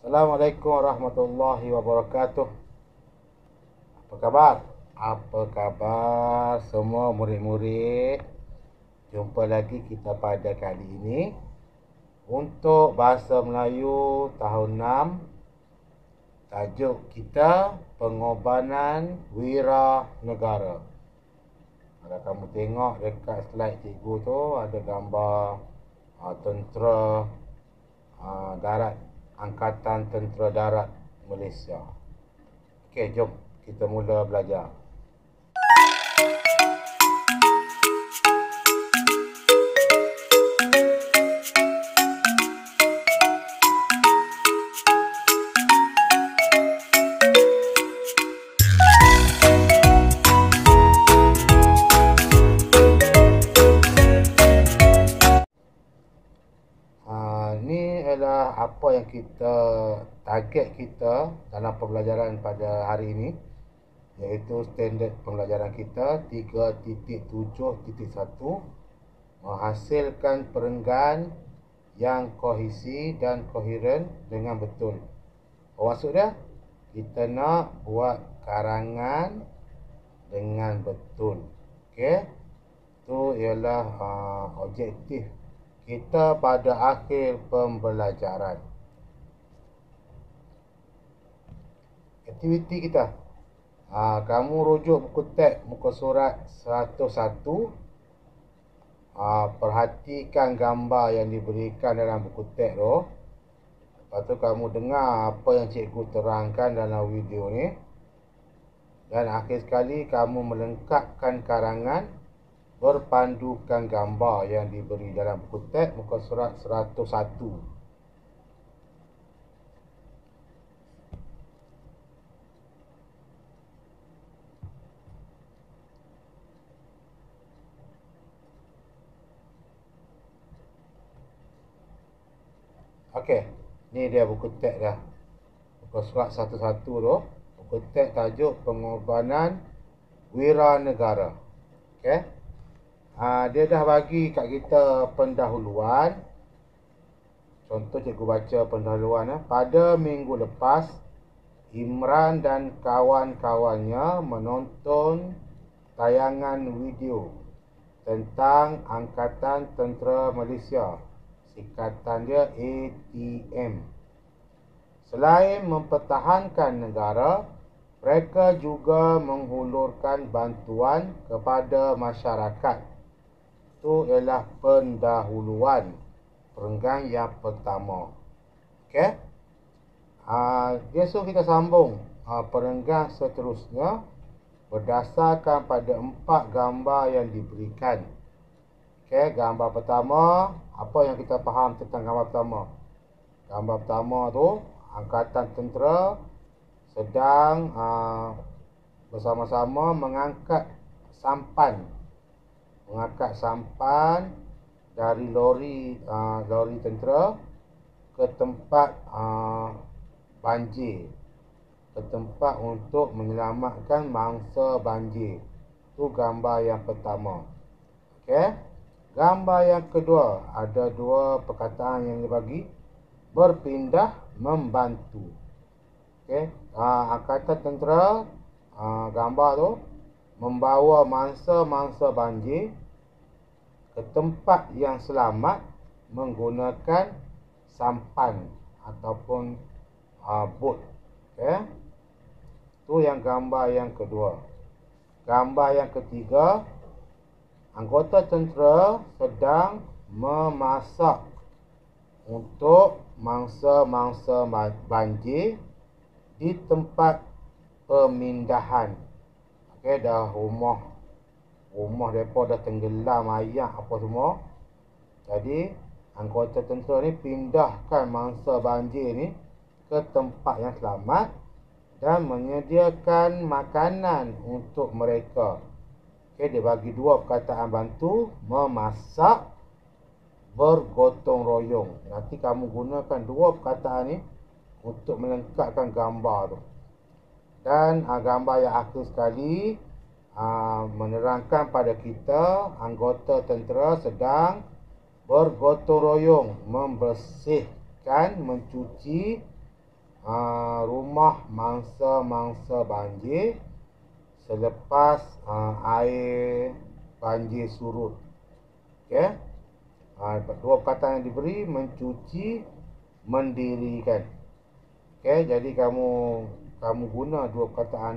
Assalamualaikum warahmatullahi wabarakatuh. Apa khabar? Apa khabar semua murid-murid? Jumpa lagi kita pada kali ini untuk Bahasa Melayu tahun 6. Tajuk kita Pengorbanan Wira Negara. Kalau kamu tengok dekat slide cikgu tu ada gambar tentera darat, Angkatan Tentera Darat Malaysia. Okey, jom kita mula belajar. Ini adalah apa yang target kita dalam pembelajaran pada hari ini, iaitu standard pembelajaran kita 3.7.1, menghasilkan perenggan yang kohesi dan koheren dengan betul. Maksud dia, kita nak buat karangan dengan betul. Okey, itu ialah objektif kita pada akhir pembelajaran. Aktiviti kita, kamu rujuk buku teks muka surat 101. Perhatikan gambar yang diberikan dalam buku teks tu. Lepas tu kamu dengar apa yang cikgu terangkan dalam video ni. Dan akhir sekali kamu melengkapkan karangan berpandukan gambar yang diberi dalam buku teks muka surat 101. Okey, ni dia buku teks dah. Muka surat 101 tu, buku teks tajuk Pengorbanan Wira Negara. Okey. Dia dah bagi kat kita pendahuluan. Contoh cikgu baca pendahuluan. Pada minggu lepas, Imran dan kawan-kawannya menonton tayangan video tentang Angkatan Tentera Malaysia. Singkatan dia ATM. Selain mempertahankan negara, mereka juga menghulurkan bantuan kepada masyarakat. Itu ialah pendahuluan perenggan yang pertama. Okey. Dia suruh kita sambung perenggan seterusnya berdasarkan pada 4 gambar yang diberikan. Okey, gambar pertama, apa yang kita faham tentang gambar pertama? Gambar pertama tu, Angkatan Tentera sedang bersama-sama mengangkat sampan dari lori tentera ke tempat banjir, ke tempat untuk menyelamatkan mangsa banjir. Itu gambar yang pertama. Okey. Gambar yang kedua, ada 2 perkataan yang dibagi. Berpindah membantu. Okey. Angkatan Tentera, gambar tu membawa mangsa-mangsa banjir ke tempat yang selamat menggunakan sampan ataupun bot. Okey. Tu yang gambar yang kedua. Gambar yang ketiga, anggota tentera sedang memasak untuk mangsa-mangsa banjir di tempat pemindahan. Okey, dah rumah mereka dah tenggelam air apa semua. Jadi anggota tentera ni pindahkan mangsa banjir ni ke tempat yang selamat dan menyediakan makanan untuk mereka. Okey, dia bagi 2 perkataan bantu, memasak, bergotong royong. Nanti kamu gunakan 2 perkataan ni untuk melengkapkan gambar tu. Dan gambar yang akhir sekali menerangkan pada kita anggota tentera sedang bergotong royong membersihkan, mencuci rumah mangsa-mangsa banjir selepas air banjir surut. Okey. Dua perkataan yang diberi: mencuci, mendirikan. Okey, jadi kamu guna dua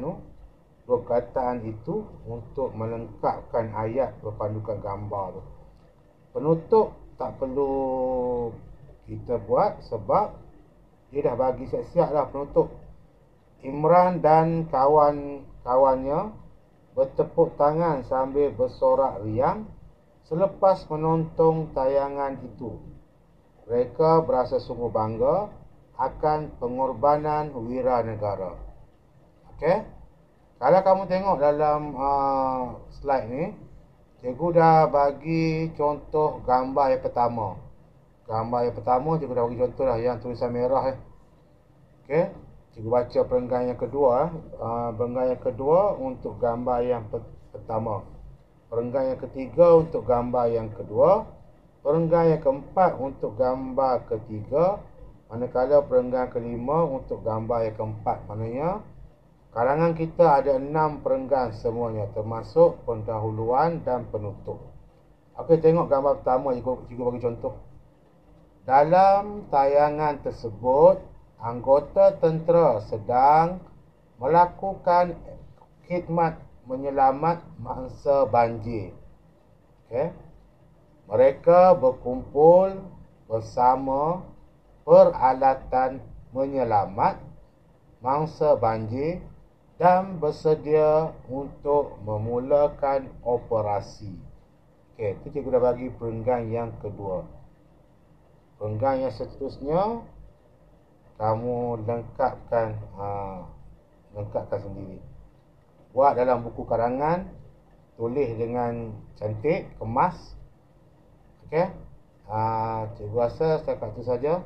perkataan itu untuk melengkapkan ayat berpandukan gambar tu. Penutup tak perlu kita buat sebab dia dah bagi siap-siap dah penutup. Imran dan kawan-kawannya bertepuk tangan sambil bersorak riang selepas menonton tayangan itu. Mereka berasa sungguh bangga akan pengorbanan wiranegara. Okey? Kalau kamu tengok dalam slide ni, cikgu dah bagi contoh gambar yang pertama. Gambar yang pertama cikgu dah bagi contoh dah, yang tulisan merah. Okey? Cikgu baca perenggan yang kedua. Perenggan yang kedua untuk gambar yang pertama. Perenggan yang ketiga untuk gambar yang kedua. Perenggan yang keempat untuk gambar ketiga. Manakala perenggan kelima untuk gambar yang keempat. Maknanya kalangan kita ada 6 perenggan semuanya, termasuk pendahuluan dan penutup. Okey, tengok gambar pertama cikgu bagi contoh. Dalam tayangan tersebut, anggota tentera sedang melakukan khidmat menyelamat mangsa banjir. Okay. Mereka berkumpul bersama peralatan menyelamat mangsa banjir dan bersedia untuk memulakan operasi. Okay, itu cikgu dah bagi perenggan yang kedua. Perenggan yang seterusnya kamu lengkapkan sendiri. Buat dalam buku karangan, tulis dengan cantik, kemas. Okey. Cikgu rasa setakat itu saja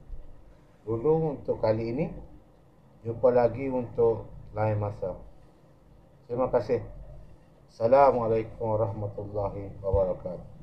dulu untuk kali ini. Jumpa lagi untuk lain masa. Terima kasih. Assalamualaikum warahmatullahi wabarakatuh.